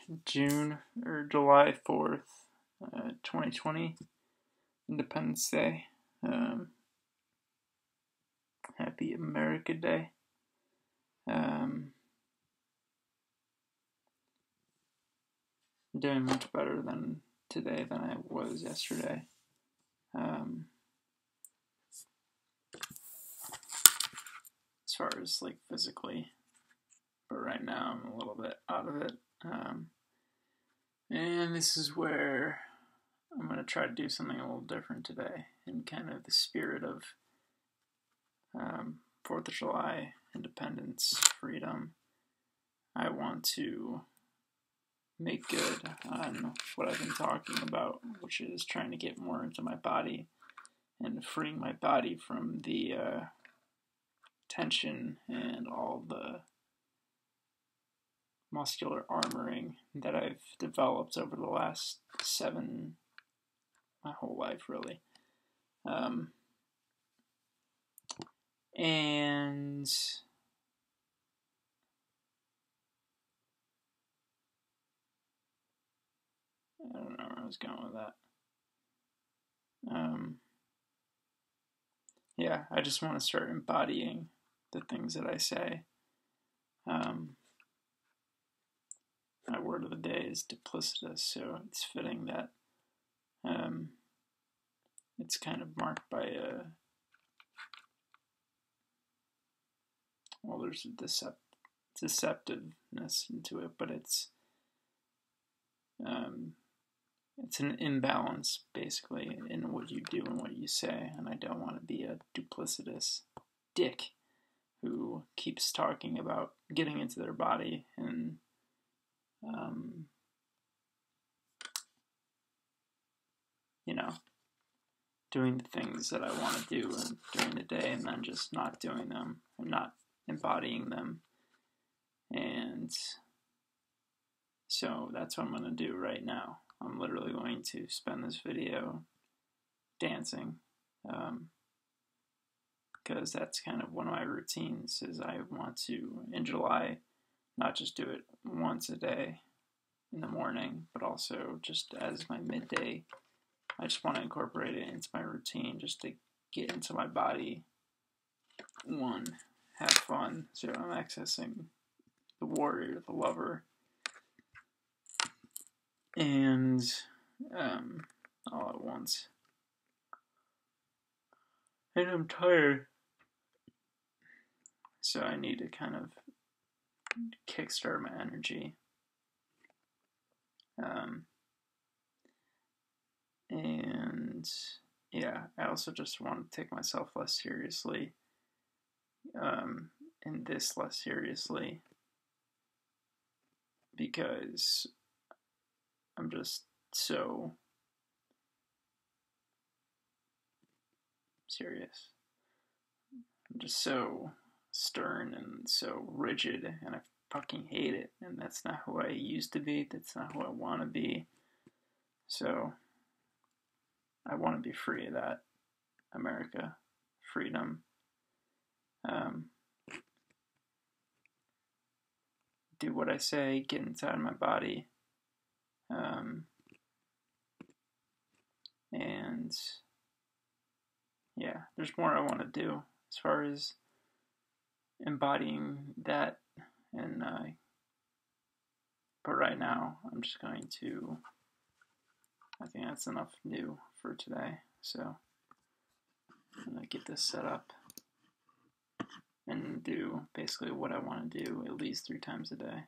June or July 4th, 2020, Indepence Day. Happy America Day. Doing much better than today than I was yesterday. As far as like physically, but right now I'm a little bit out of it. And this is where I'm going to try to do something a little different today in kind of the spirit of 4th of July, independence, freedom. I want to make good on what I've been talking about, which is trying to get more into my body and freeing my body from the tension and all the muscular armoring that I've developed over the last my whole life really. And I don't know where I was going with that. Yeah, I just want to start embodying the things that I say. My word of the day is duplicitous, so it's fitting that it's kind of marked by there's a deceptiveness into it, but it's an imbalance basically in what you do and what you say, and I don't want to be a duplicitous dick who keeps talking about getting into their body and doing the things that I want to do during the day and then just not doing them and not embodying them. And so that's what I'm going to do right now. I'm literally going to spend this video dancing, because that's kind of one of my routines. Is I want to, in July, not just do it once a day in the morning, but also just as my midday. I just want to incorporate it into my routine just to get into my body. One, have fun. So I'm accessing the warrior, the lover, and all at once. And I'm tired, so I need to kind of kickstart my energy. And yeah, I also just want to take myself less seriously, and this less seriously, because I'm just so serious. I'm just so stern and so rigid, and I fucking hate it. And that's not who I used to be. That's not who I want to be. So I want to be free of that. America, freedom. Do what I say, get inside my body. And yeah, there's more I want to do as far as embodying that. And but right now, I'm just going to, I think that's enough new for today. So I'm going to get this set up and do basically what I want to do at least 3 times a day.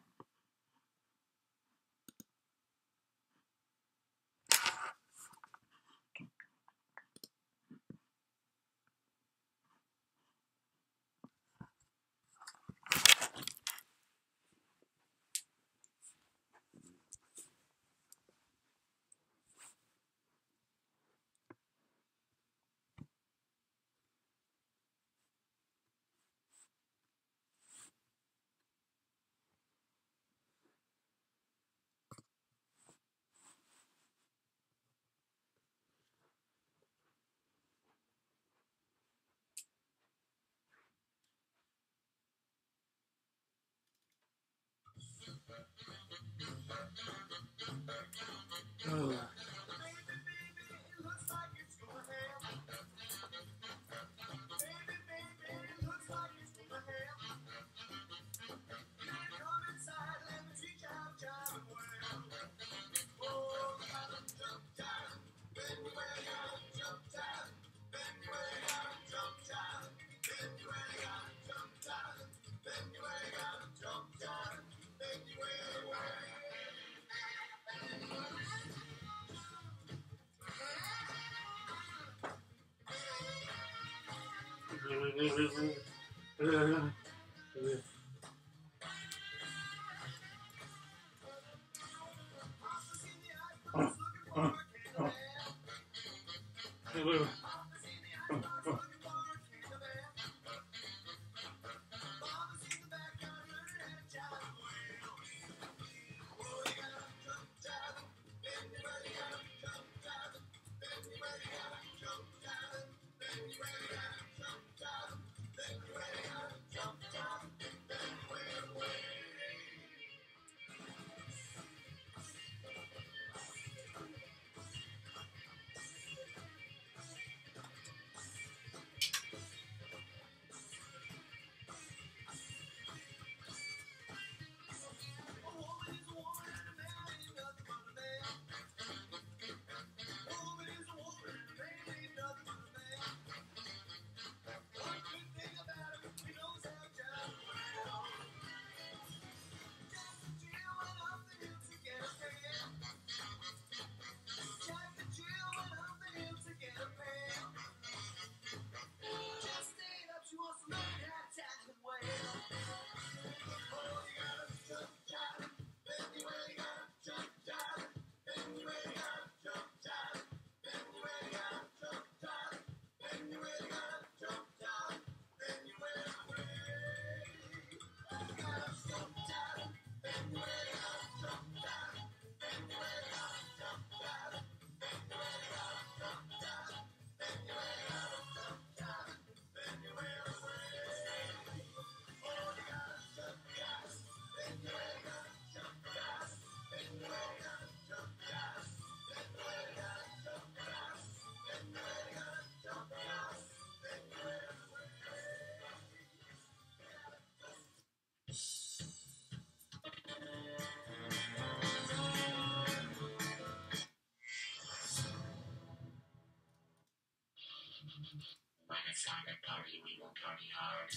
When it's time to party, we will party hard.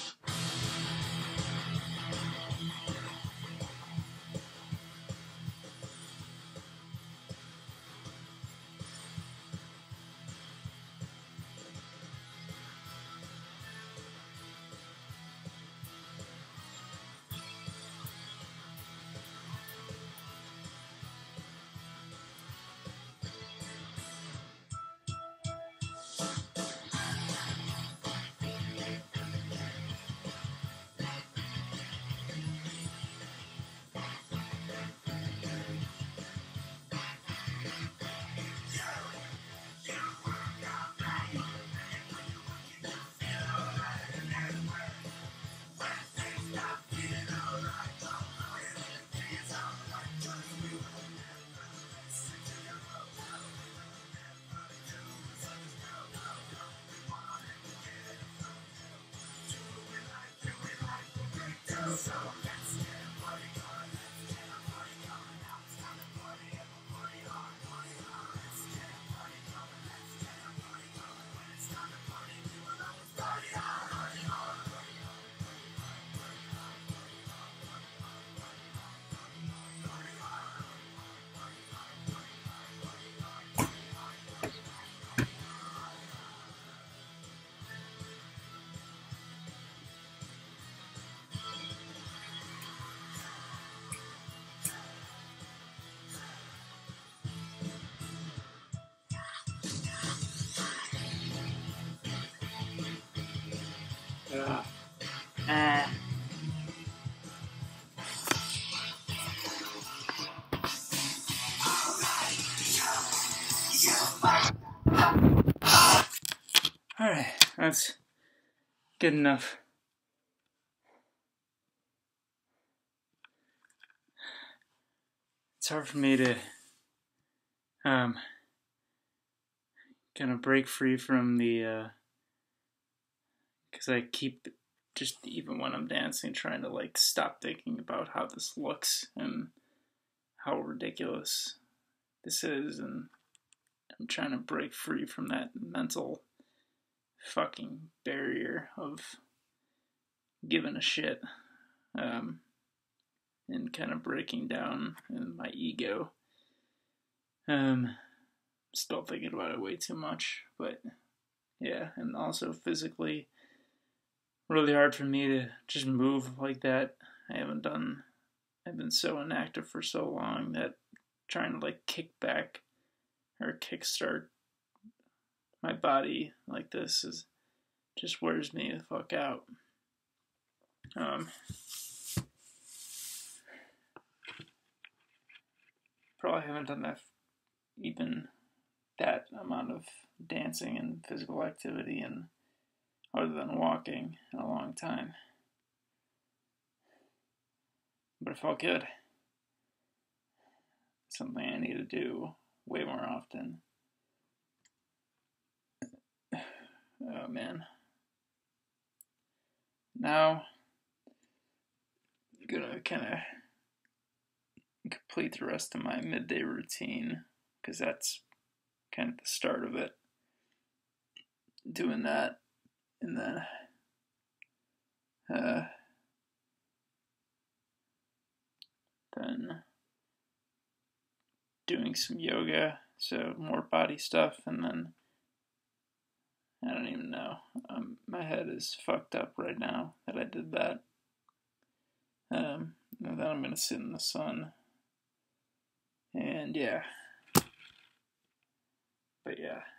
Alright, that's good enough. It's hard for me to kind of break free from the because I keep just, even when I'm dancing, trying to like stop thinking about how this looks and how ridiculous this is, and I'm trying to break free from that mental fucking barrier of giving a shit, and kind of breaking down in my ego. Still thinking about it way too much, but yeah, and also physically really hard for me to just move like that. I've been so inactive for so long that trying to like kick back or kickstart my body like this is just wears me the fuck out. Probably haven't done even that amount of dancing and physical activity and other than walking in a long time. But it felt good. Something I need to do way more often. Oh man. Now I'm gonna kind of complete the rest of my midday routine because that's kind of the start of it. Doing that, and then doing some yoga, so more body stuff, and then I don't even know. My head is fucked up right now that I did that. And then I'm gonna sit in the sun, and yeah. But yeah.